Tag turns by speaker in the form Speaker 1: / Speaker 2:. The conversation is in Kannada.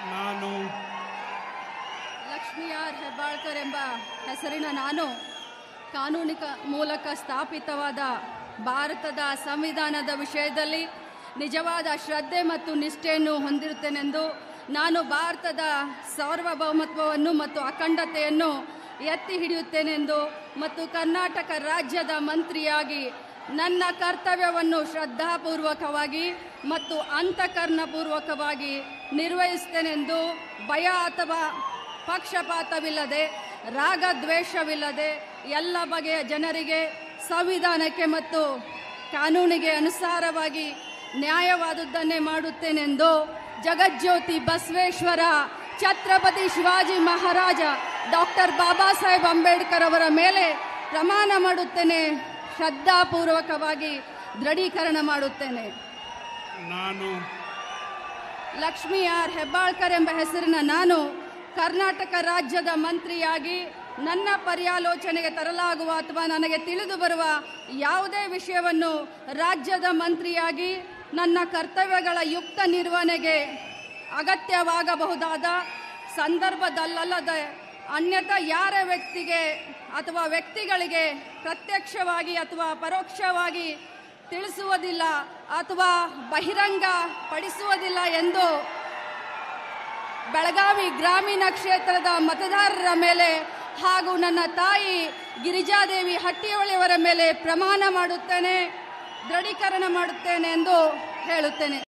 Speaker 1: ನಾನು
Speaker 2: ಲಕ್ಷ್ಮೀ ಆರ್ ಹೆಬ್ಬಾಳ್ಕರ್ ಎಂಬ ಹೆಸರಿನ ನಾನು ಕಾನೂನಿಕ ಮೂಲಕ ಸ್ಥಾಪಿತವಾದ ಭಾರತದ ಸಂವಿಧಾನದ ವಿಷಯದಲ್ಲಿ ನಿಜವಾದ ಶ್ರದ್ಧೆ ಮತ್ತು ನಿಷ್ಠೆಯನ್ನು ಹೊಂದಿರುತ್ತೇನೆಂದು, ನಾನು ಭಾರತದ ಸಾರ್ವಭೌಮತ್ವವನ್ನು ಮತ್ತು ಅಖಂಡತೆಯನ್ನು ಎತ್ತಿ ಹಿಡಿಯುತ್ತೇನೆಂದು ಮತ್ತು ಕರ್ನಾಟಕ ರಾಜ್ಯದ ಮಂತ್ರಿಯಾಗಿ ನನ್ನ ಕರ್ತವ್ಯವನ್ನು ಶ್ರದ್ಧಾಪೂರ್ವಕವಾಗಿ ಮತ್ತು ಅಂತಃಕರಣಪೂರ್ವಕವಾಗಿ ನಿರ್ವಹಿಸುತ್ತೇನೆಂದು ಭಯ ಅಥವಾ ಪಕ್ಷಪಾತವಿಲ್ಲದೆ, ರಾಗದ್ವೇಷವಿಲ್ಲದೆ ಎಲ್ಲ ಬಗೆಯ ಜನರಿಗೆ ಸಂವಿಧಾನಕ್ಕೆ ಮತ್ತು ಕಾನೂನಿಗೆ ಅನುಸಾರವಾಗಿ ನ್ಯಾಯವಾದುದನ್ನೇ ಮಾಡುತ್ತೇನೆಂದು ಜಗಜ್ಯೋತಿ ಬಸವೇಶ್ವರ ಛತ್ರಪತಿ ಶಿವಾಜಿ ಮಹಾರಾಜ ಡಾಕ್ಟರ್ ಬಾಬಾ ಸಾಹೇಬ್ ಅಂಬೇಡ್ಕರ್ ಅವರ ಮೇಲೆ ಪ್ರಮಾಣ ಮಾಡುತ್ತೇನೆ, ಶ್ರದ್ಧಾಪೂರ್ವಕವಾಗಿ ದೃಢೀಕರಣ ಮಾಡುತ್ತೇನೆ.
Speaker 1: ನಾನು
Speaker 2: ಲಕ್ಷ್ಮೀ ಆರ್ ಹೆಬ್ಬಾಳ್ಕರ್ ಎಂಬ ಹೆಸರಿನ ನಾನು ಕರ್ನಾಟಕ ರಾಜ್ಯದ ಮಂತ್ರಿಯಾಗಿ ನನ್ನ ಪರ್ಯಾಲೋಚನೆಗೆ ತರಲಾಗುವ ಅಥವಾ ನನಗೆ ತಿಳಿದು ಬರುವ ಯಾವುದೇ ವಿಷಯವನ್ನು ರಾಜ್ಯದ ಮಂತ್ರಿಯಾಗಿ ನನ್ನ ಕರ್ತವ್ಯಗಳ ಯುಕ್ತ ನಿರ್ವಹಣೆಗೆ ಅಗತ್ಯವಾಗಬಹುದಾದ ಸಂದರ್ಭದಲ್ಲದೆ ಅನ್ಯಥಾ ಯಾರ ವ್ಯಕ್ತಿಗೆ ಅಥವಾ ವ್ಯಕ್ತಿಗಳಿಗೆ ಪ್ರತ್ಯಕ್ಷವಾಗಿ ಅಥವಾ ಪರೋಕ್ಷವಾಗಿ ತಿಳಿಸುವುದಿಲ್ಲ ಅಥವಾ ಬಹಿರಂಗ ಪಡಿಸುವುದಿಲ್ಲ ಎಂದು ಬೆಳಗಾವಿ ಗ್ರಾಮೀಣ ಕ್ಷೇತ್ರದ ಮತದಾರರ ಮೇಲೆ ಹಾಗೂ ನನ್ನ ತಾಯಿ ಗಿರಿಜಾದೇವಿ ಹಟ್ಟಿಯವಳಿಯವರ ಮೇಲೆ ಪ್ರಮಾಣ ಮಾಡುತ್ತೇನೆ, ದೃಢೀಕರಣ ಮಾಡುತ್ತೇನೆ ಎಂದು ಹೇಳುತ್ತೇನೆ.